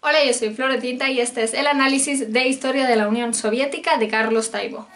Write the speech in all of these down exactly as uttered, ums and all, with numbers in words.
Hola, yo soy Floretinta y este es el análisis de Historia de la Unión Soviética de Carlos Taibo.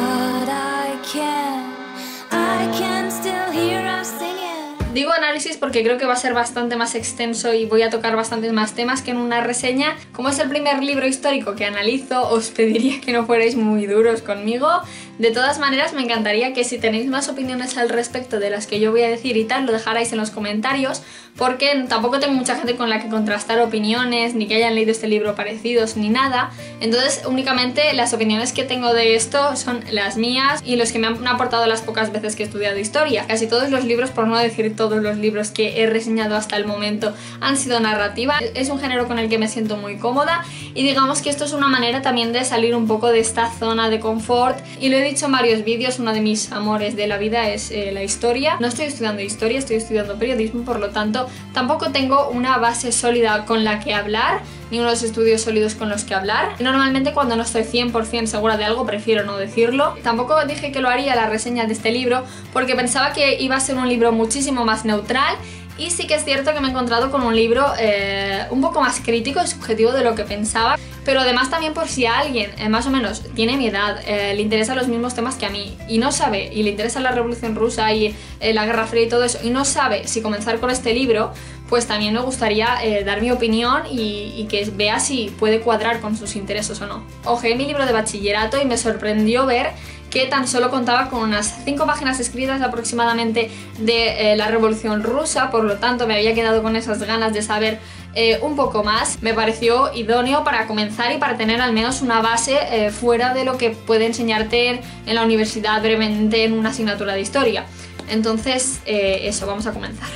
Digo análisis porque creo que va a ser bastante más extenso y voy a tocar bastantes más temas que en una reseña. Como es el primer libro histórico que analizo, os pediría que no fuerais muy duros conmigo. De todas maneras, me encantaría que si tenéis más opiniones al respecto de las que yo voy a decir y tal, lo dejarais en los comentarios, porque tampoco tengo mucha gente con la que contrastar opiniones, ni que hayan leído este libro parecidos, ni nada. Entonces, únicamente las opiniones que tengo de esto son las mías y los que me han aportado las pocas veces que he estudiado historia. Casi todos los libros, por no decir todos los libros que he reseñado hasta el momento, han sido narrativa. Es un género con el que me siento muy cómoda y digamos que esto es una manera también de salir un poco de esta zona de confort. Y lo he dicho en varios vídeos, uno de mis amores de la vida es eh, la historia. No estoy estudiando historia, estoy estudiando periodismo, por lo tanto tampoco tengo una base sólida con la que hablar, ni unos estudios sólidos con los que hablar. Normalmente cuando no estoy cien por cien segura de algo prefiero no decirlo. Tampoco dije que lo haría la reseña de este libro porque pensaba que iba a ser un libro muchísimo más neutral. Y sí que es cierto que me he encontrado con un libro eh, un poco más crítico y subjetivo de lo que pensaba, pero además también por si a alguien eh, más o menos tiene mi edad, eh, le interesan los mismos temas que a mí y no sabe, y le interesa la Revolución Rusa y eh, la Guerra Fría y todo eso, y no sabe si comenzar con este libro, pues también me gustaría eh, dar mi opinión y, y que vea si puede cuadrar con sus intereses o no. Ojeé mi libro de bachillerato y me sorprendió ver que tan solo contaba con unas cinco páginas escritas aproximadamente de eh, la Revolución Rusa, por lo tanto me había quedado con esas ganas de saber eh, un poco más. Me pareció idóneo para comenzar y para tener al menos una base eh, fuera de lo que puede enseñarte en, en la universidad brevemente en una asignatura de historia. Entonces, eh, eso, vamos a comenzar.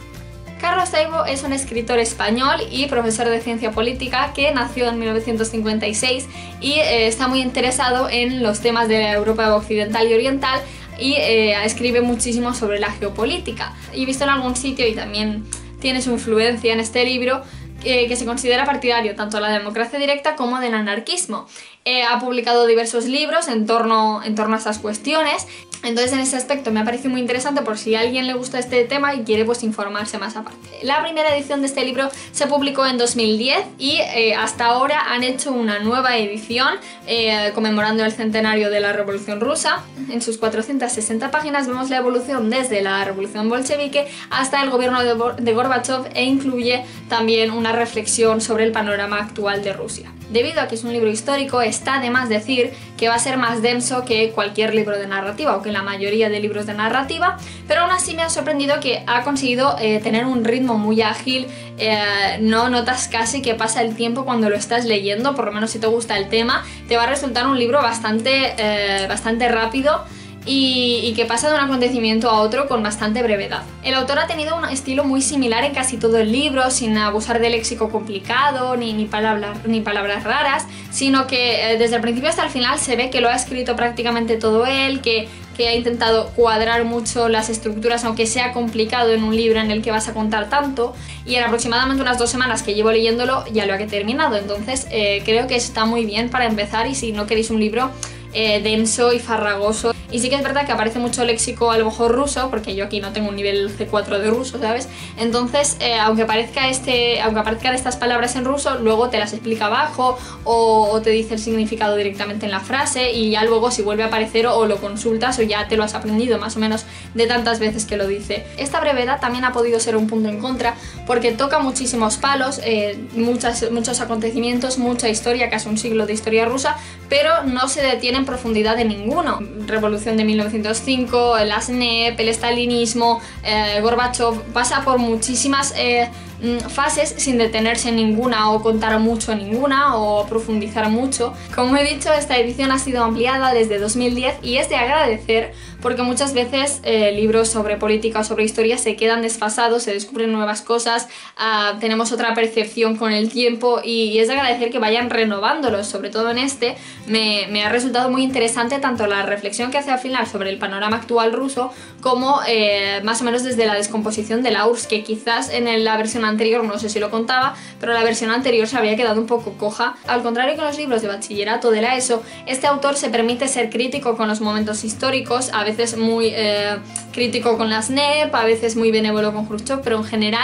Carlos Taibo es un escritor español y profesor de ciencia política que nació en mil novecientos cincuenta y seis y eh, está muy interesado en los temas de la Europa occidental y oriental y eh, escribe muchísimo sobre la geopolítica. He visto en algún sitio, y también tiene su influencia en este libro, eh, que se considera partidario tanto de la democracia directa como del anarquismo. Eh, ha publicado diversos libros en torno, en torno a estas cuestiones. Entonces en ese aspecto me ha parecido muy interesante por si a alguien le gusta este tema y quiere pues informarse más aparte. La primera edición de este libro se publicó en dos mil diez y eh, hasta ahora han hecho una nueva edición eh, conmemorando el centenario de la Revolución Rusa. En sus cuatrocientas sesenta páginas vemos la evolución desde la Revolución Bolchevique hasta el gobierno de, de Gorbachov e incluye también una reflexión sobre el panorama actual de Rusia. Debido a que es un libro histórico, está de más decir que va a ser más denso que cualquier libro de narrativa o que la mayoría de libros de narrativa, pero aún así me ha sorprendido que ha conseguido eh, tener un ritmo muy ágil. Eh, no notas casi que pasa el tiempo cuando lo estás leyendo, por lo menos si te gusta el tema, te va a resultar un libro bastante, eh, bastante rápido y, y que pasa de un acontecimiento a otro con bastante brevedad. El autor ha tenido un estilo muy similar en casi todo el libro, sin abusar de léxico complicado ni, ni, palabras, ni palabras raras, sino que eh, desde el principio hasta el final se ve que lo ha escrito prácticamente todo él, que que ha intentado cuadrar mucho las estructuras, aunque sea complicado en un libro en el que vas a contar tanto, y en aproximadamente unas dos semanas que llevo leyéndolo ya lo he terminado. Entonces eh, creo que está muy bien para empezar, y si no queréis un libro eh, denso y farragoso. Y sí que es verdad que aparece mucho léxico a lo mejor ruso, porque yo aquí no tengo un nivel C cuatro de ruso, ¿sabes? Entonces, eh, aunque, aparezca este, aunque aparezcan estas palabras en ruso, luego te las explica abajo o, o te dice el significado directamente en la frase, y ya luego si vuelve a aparecer o, o lo consultas o ya te lo has aprendido más o menos de tantas veces que lo dice. Esta brevedad también ha podido ser un punto en contra porque toca muchísimos palos, eh, muchas, muchos acontecimientos, mucha historia, casi un siglo de historia rusa, pero no se detiene en profundidad de ninguno. Revolución de mil novecientos cinco, el A S N E P, el estalinismo, eh, Gorbachov, pasa por muchísimas eh, fases sin detenerse en ninguna o contar mucho en ninguna o profundizar mucho. Como he dicho, esta edición ha sido ampliada desde dos mil diez y es de agradecer porque muchas veces eh, libros sobre política o sobre historia se quedan desfasados, se descubren nuevas cosas, uh, tenemos otra percepción con el tiempo y, y es de agradecer que vayan renovándolos. Sobre todo en este me, me ha resultado muy interesante tanto la reflexión que hace al final sobre el panorama actual ruso como eh, más o menos desde la descomposición de la U R S S, que quizás en la versión anterior, no sé si lo contaba, pero la versión anterior se había quedado un poco coja. Al contrario que en los libros de bachillerato de la ESO, este autor se permite ser crítico con los momentos históricos, a veces muy eh, crítico con la S N E P, a veces muy benévolo con Khrushchev, pero en general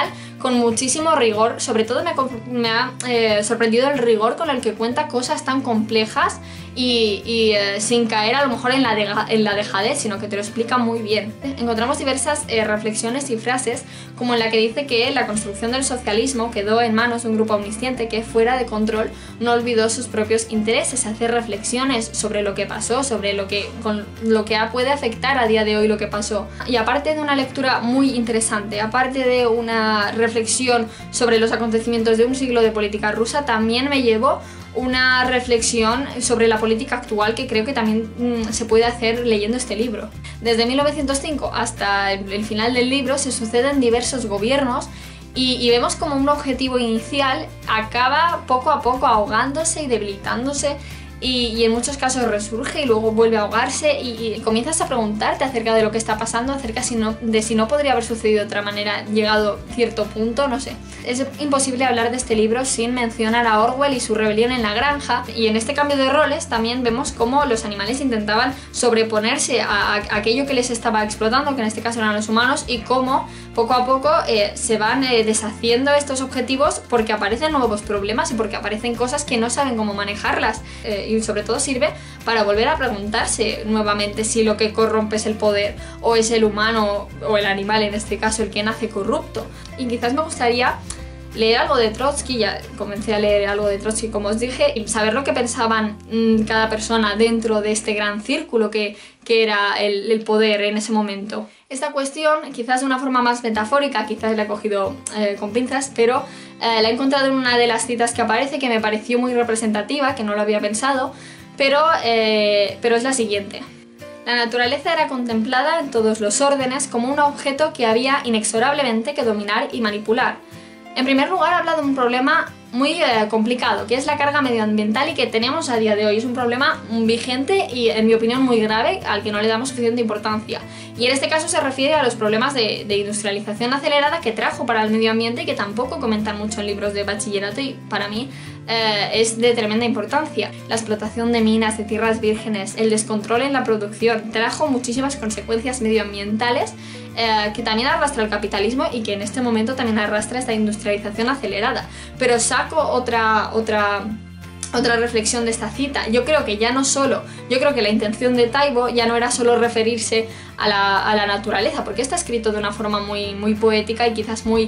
con muchísimo rigor. Sobre todo me, me ha eh, sorprendido el rigor con el que cuenta cosas tan complejas y, y eh, sin caer a lo mejor en la, de, en la dejadez, sino que te lo explica muy bien. Encontramos diversas eh, reflexiones y frases, como en la que dice que la construcción del socialismo quedó en manos de un grupo omnisciente que, fuera de control, no olvidó sus propios intereses. Hacer reflexiones sobre lo que pasó, sobre lo que, con lo que puede afectar a día de hoy lo que pasó. Y aparte de una lectura muy interesante, aparte de una reflexión sobre los acontecimientos de un siglo de política rusa, también me llevó una reflexión sobre la política actual que creo que también mmm, se puede hacer leyendo este libro. Desde mil novecientos cinco hasta el, el final del libro se suceden diversos gobiernos y, y vemos como un objetivo inicial acaba poco a poco ahogándose y debilitándose y, y en muchos casos resurge y luego vuelve a ahogarse y, y comienzas a preguntarte acerca de lo que está pasando, acerca si no, de si no podría haber sucedido de otra manera llegado cierto punto, no sé. Es imposible hablar de este libro sin mencionar a Orwell y su rebelión en la granja, y en este cambio de roles también vemos cómo los animales intentaban sobreponerse a, a aquello que les estaba explotando, que en este caso eran los humanos, y cómo poco a poco eh, se van eh, deshaciendo estos objetivos porque aparecen nuevos problemas y porque aparecen cosas que no saben cómo manejarlas. Eh, y sobre todo sirve para volver a preguntarse nuevamente si lo que corrompe es el poder o es el humano o el animal, en este caso, el que nace corrupto. Y quizás me gustaría leer algo de Trotsky, ya comencé a leer algo de Trotsky como os dije, y saber lo que pensaban mmm, cada persona dentro de este gran círculo que, que era el, el poder en ese momento. Esta cuestión, quizás de una forma más metafórica, quizás la he cogido eh, con pinzas, pero eh, la he encontrado en una de las citas que aparece, que me pareció muy representativa, que no lo había pensado, pero, eh, pero es la siguiente. La naturaleza era contemplada en todos los órdenes como un objeto que había inexorablemente que dominar y manipular. En primer lugar, habla de un problema muy eh, complicado, que es la carga medioambiental y que tenemos a día de hoy. Es un problema vigente y, en mi opinión, muy grave, al que no le damos suficiente importancia. Y en este caso se refiere a los problemas de, de industrialización acelerada que trajo para el medio ambiente y que tampoco comentan mucho en libros de bachillerato, y para mí eh, es de tremenda importancia. La explotación de minas, de tierras vírgenes, el descontrol en la producción trajo muchísimas consecuencias medioambientales eh, que también arrastra el capitalismo y que en este momento también arrastra esta industrialización acelerada. Pero saco otra, otra, otra reflexión de esta cita. Yo creo que ya no solo, yo creo que la intención de Taibo ya no era solo referirse a la, a la naturaleza, porque está escrito de una forma muy, muy poética y quizás muy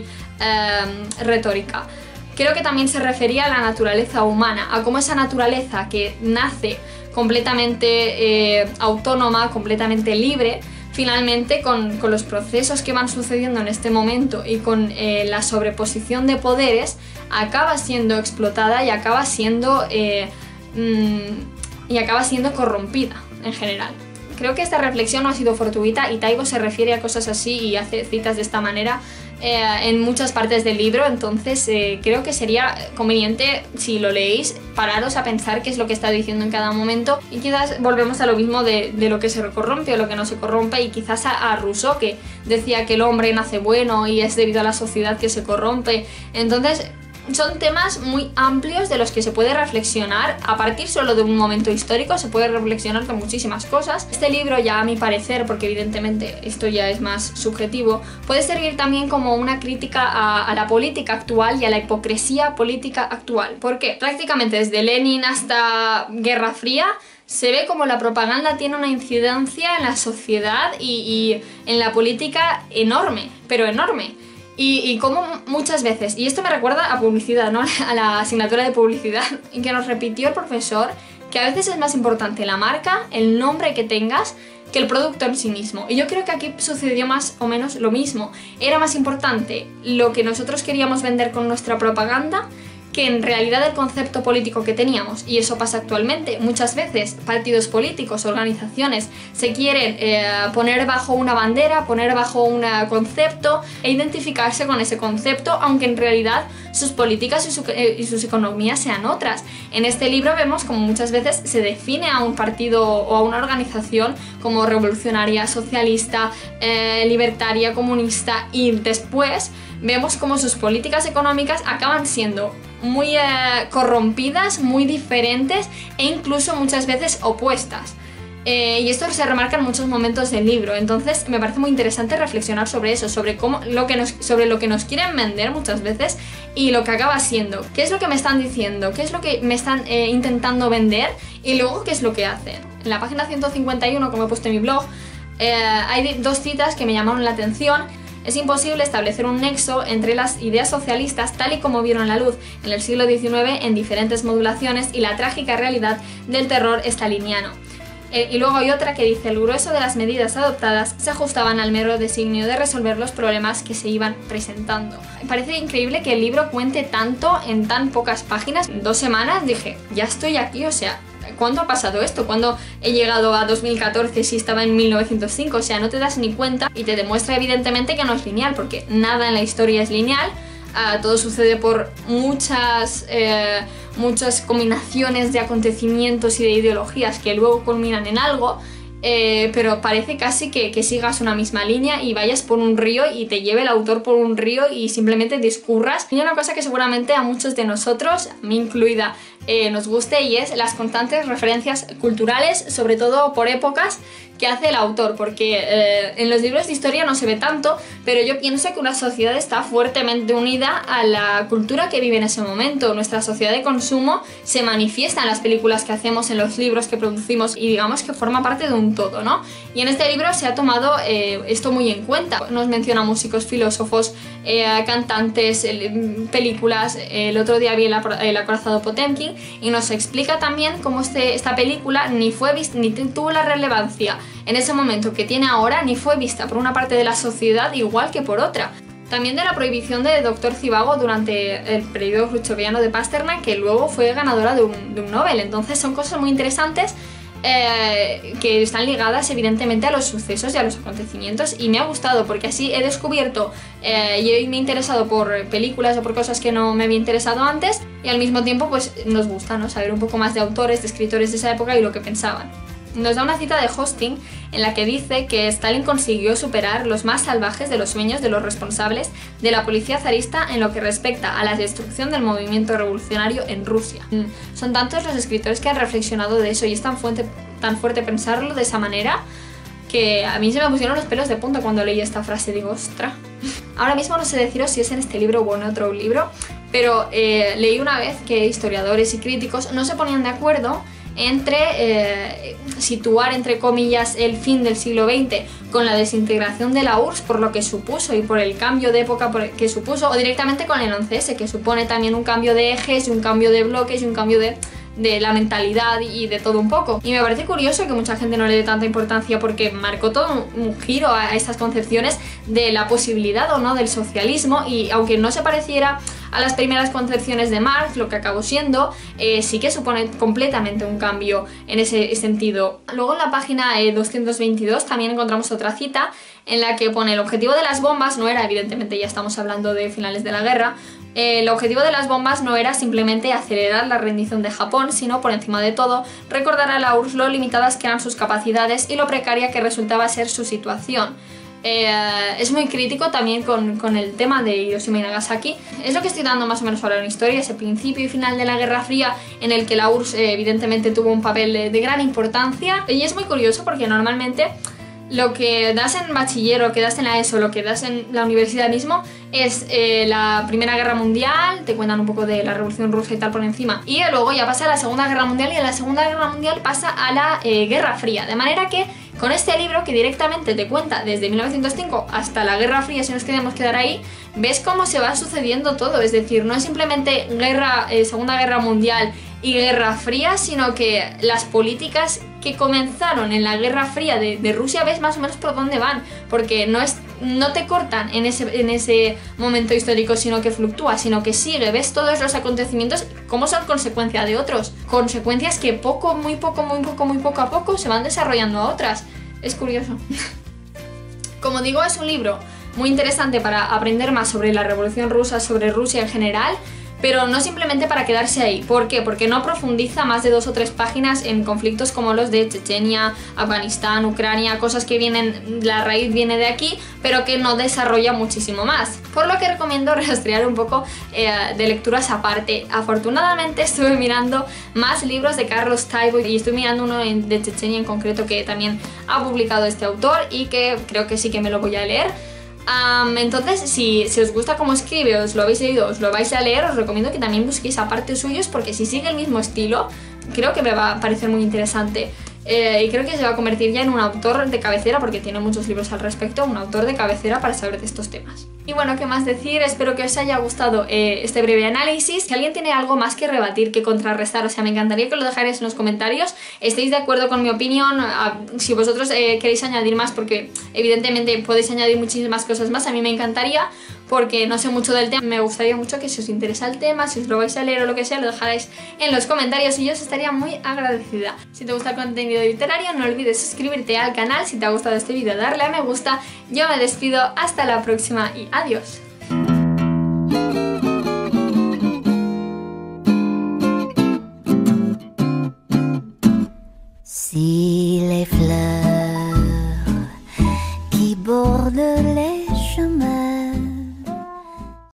eh, retórica. Creo que también se refería a la naturaleza humana, a cómo esa naturaleza que nace completamente eh, autónoma, completamente libre, finalmente con, con los procesos que van sucediendo en este momento y con eh, la sobreposición de poderes, acaba siendo explotada y acaba siendo, eh, mmm, y acaba siendo corrompida en general. Creo que esta reflexión no ha sido fortuita y Taibo se refiere a cosas así y hace citas de esta manera eh, en muchas partes del libro, entonces eh, creo que sería conveniente, si lo leéis, pararos a pensar qué es lo que está diciendo en cada momento, y quizás volvemos a lo mismo de, de lo que se corrompe o lo que no se corrompe, y quizás a, a Rousseau, que decía que el hombre nace bueno y es debido a la sociedad que se corrompe. Entonces son temas muy amplios de los que se puede reflexionar. A partir solo de un momento histórico se puede reflexionar de muchísimas cosas. Este libro, ya a mi parecer, porque evidentemente esto ya es más subjetivo, puede servir también como una crítica a, a la política actual y a la hipocresía política actual. ¿Por qué? Prácticamente desde Lenin hasta Guerra Fría se ve como la propaganda tiene una incidencia en la sociedad y, y en la política enorme, pero enorme. Y, y como muchas veces, y esto me recuerda a publicidad, ¿no? A la asignatura de publicidad, y que nos repitió el profesor que a veces es más importante la marca, el nombre que tengas, que el producto en sí mismo. Y yo creo que aquí sucedió más o menos lo mismo. Era más importante lo que nosotros queríamos vender con nuestra propaganda que en realidad el concepto político que teníamos. Y eso pasa actualmente. Muchas veces partidos políticos, organizaciones, se quieren eh, poner bajo una bandera, poner bajo un concepto e identificarse con ese concepto, aunque en realidad sus políticas y, su, eh, y sus economías sean otras. En este libro vemos como muchas veces se define a un partido o a una organización como revolucionaria, socialista, eh, libertaria, comunista, y después vemos como sus políticas económicas acaban siendo muy eh, corrompidas, muy diferentes e incluso muchas veces opuestas. Eh, y esto se remarca en muchos momentos del libro, entonces me parece muy interesante reflexionar sobre eso, sobre, cómo, lo que nos, sobre lo que nos quieren vender muchas veces y lo que acaba siendo. ¿Qué es lo que me están diciendo? ¿Qué es lo que me están eh, intentando vender? Y luego, ¿qué es lo que hacen? En la página ciento cincuenta y uno, como he puesto en mi blog, eh, hay dos citas que me llamaron la atención. Es imposible establecer un nexo entre las ideas socialistas tal y como vieron la luz en el siglo diecinueve en diferentes modulaciones y la trágica realidad del terror staliniano. Eh, y luego hay otra que dice: el grueso de las medidas adoptadas se ajustaban al mero designio de resolver los problemas que se iban presentando. Me parece increíble que el libro cuente tanto en tan pocas páginas. En dos semanas dije, ya estoy aquí, o sea, ¿cuándo ha pasado esto? ¿Cuándo he llegado a dos mil catorce si estaba en mil novecientos cinco? O sea, no te das ni cuenta y te demuestra evidentemente que no es lineal, porque nada en la historia es lineal. Uh, todo sucede por muchas, eh, muchas combinaciones de acontecimientos y de ideologías que luego culminan en algo, eh, pero parece casi que, que sigas una misma línea y vayas por un río y te lleve el autor por un río y simplemente discurras. Y una cosa que seguramente a muchos de nosotros, a mí incluida, eh, nos guste, y es las constantes referencias culturales, sobre todo por épocas, que hace el autor, porque eh, en los libros de historia no se ve tanto, pero yo pienso que una sociedad está fuertemente unida a la cultura que vive en ese momento. Nuestra sociedad de consumo se manifiesta en las películas que hacemos, en los libros que producimos, y digamos que forma parte de un todo, ¿no? Y en este libro se ha tomado eh, esto muy en cuenta. Nos menciona músicos, filósofos, eh, cantantes, eh, películas. El otro día vi el, el acorazado Potemkin y nos explica también cómo este, esta película ni fue vista, ni tuvo la relevancia en ese momento que tiene ahora, ni fue vista por una parte de la sociedad igual que por otra. También de la prohibición de doctor Zhivago durante el periodo khrushcheviano de Pasternak, que luego fue ganadora de un, de un Nobel. Entonces son cosas muy interesantes eh, que están ligadas evidentemente a los sucesos y a los acontecimientos, y me ha gustado porque así he descubierto eh, y me he interesado por películas o por cosas que no me había interesado antes, y al mismo tiempo pues nos gusta, ¿no?, saber un poco más de autores, de escritores de esa época y lo que pensaban. Nos da una cita de Hosting en la que dice que Stalin consiguió superar los más salvajes de los sueños de los responsables de la policía zarista en lo que respecta a la destrucción del movimiento revolucionario en Rusia. Son tantos los escritores que han reflexionado de eso, y es tan fuerte, tan fuerte pensarlo de esa manera que a mí se me pusieron los pelos de punta cuando leí esta frase. Digo, ostra. Ahora mismo no sé deciros si es en este libro o en otro libro, pero eh, leí una vez que historiadores y críticos no se ponían de acuerdo entre eh, situar, entre comillas, el fin del siglo veinte con la desintegración de la U R S S por lo que supuso y por el cambio de época que supuso, o directamente con el once ese, que supone también un cambio de ejes y un cambio de bloques y un cambio de, de la mentalidad y de todo un poco. Y me parece curioso que mucha gente no le dé tanta importancia, porque marcó todo un, un giro a estas concepciones de la posibilidad o no del socialismo, y aunque no se pareciera a las primeras concepciones de Marx, lo que acabó siendo, eh, sí que supone completamente un cambio en ese sentido. Luego en la página eh, doscientos veintidós también encontramos otra cita en la que pone: el objetivo de las bombas no era, evidentemente ya estamos hablando de finales de la guerra, eh, el objetivo de las bombas no era simplemente acelerar la rendición de Japón, sino por encima de todo recordar a la U R S S lo limitadas que eran sus capacidades y lo precaria que resultaba ser su situación. Eh, es muy crítico también con, con el tema de Hiroshima y Nagasaki. Es lo que estoy dando más o menos ahora en historia, ese principio y final de la Guerra Fría en el que la U R S S eh, evidentemente tuvo un papel de, de gran importancia. Y es muy curioso porque normalmente lo que das en bachiller, lo que das en la ESO, lo que das en la universidad mismo es eh, la Primera Guerra Mundial, te cuentan un poco de la Revolución Rusa y tal por encima, y luego ya pasa a la Segunda Guerra Mundial, y en la Segunda Guerra Mundial pasa a la eh, Guerra Fría, de manera que con este libro, que directamente te cuenta desde mil novecientos cinco hasta la Guerra Fría, si nos queremos quedar ahí, ves cómo se va sucediendo todo. Es decir, no es simplemente guerra, eh, Segunda Guerra Mundial y Guerra Fría, sino que las políticas que comenzaron en la Guerra Fría de, de Rusia, ves más o menos por dónde van, porque no, es, no te cortan en ese, en ese momento histórico, sino que fluctúa, sino que sigue, ves todos los acontecimientos como son consecuencia de otros, consecuencias que poco, muy poco, muy poco, muy poco a poco se van desarrollando a otras. Es curioso. Como digo, es un libro muy interesante para aprender más sobre la Revolución Rusa, sobre Rusia en general, pero no simplemente para quedarse ahí. ¿Por qué? Porque no profundiza más de dos o tres páginas en conflictos como los de Chechenia, Afganistán, Ucrania, cosas que vienen, la raíz viene de aquí, pero que no desarrolla muchísimo más. Por lo que recomiendo rastrear un poco eh, de lecturas aparte. Afortunadamente estuve mirando más libros de Carlos Taibo y estoy mirando uno de Chechenia en concreto que también ha publicado este autor y que creo que sí que me lo voy a leer. Um, entonces, si, si os gusta cómo escribe, os lo habéis leído, os lo vais a leer, os recomiendo que también busquéis aparte suyos, porque si sigue el mismo estilo, creo que me va a parecer muy interesante. Eh, y creo que se va a convertir ya en un autor de cabecera, porque tiene muchos libros al respecto, un autor de cabecera para saber de estos temas. Y bueno, ¿qué más decir? Espero que os haya gustado eh, este breve análisis. Si alguien tiene algo más que rebatir, que contrarrestar, o sea, me encantaría que lo dejarais en los comentarios. ¿Estáis de acuerdo con mi opinión? A, si vosotros eh, queréis añadir más, porque evidentemente podéis añadir muchísimas cosas más, a mí me encantaría, porque no sé mucho del tema. Me gustaría mucho que si os interesa el tema, si os lo vais a leer o lo que sea, lo dejarais en los comentarios y yo os estaría muy agradecida. Si te gusta el contenido literario, no olvides suscribirte al canal. Si te ha gustado este vídeo, darle a me gusta. Yo me despido, hasta la próxima y adiós.